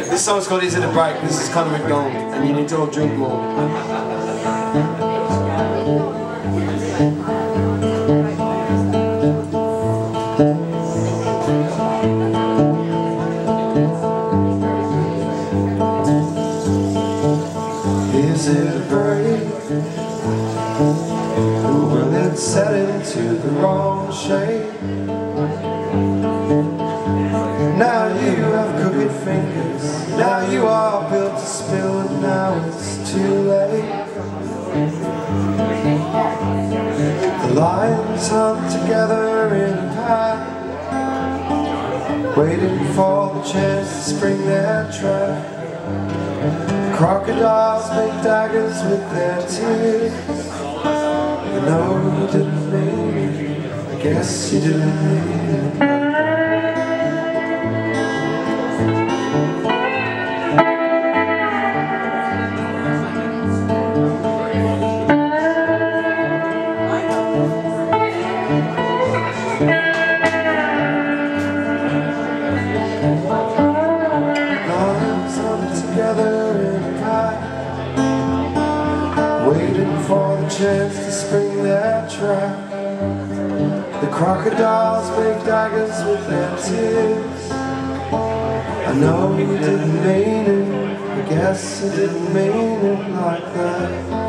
This song's called Is It a Break? This is Conor Macdonald, and you need to all drink more. Is it a break? Will it set into the wrong shape? Now you have crooked fingers, now you are built to spill, and now it's too late. The lions hunt together in a pack, waiting for the chance to spring their trap. Crocodiles make daggers with their tears. You know you didn't mean it, I guess you didn't mean it. Waiting for the chance to spring their trap. The crocodiles make daggers with their tears. I know you didn't mean it, I guess you didn't mean it like that.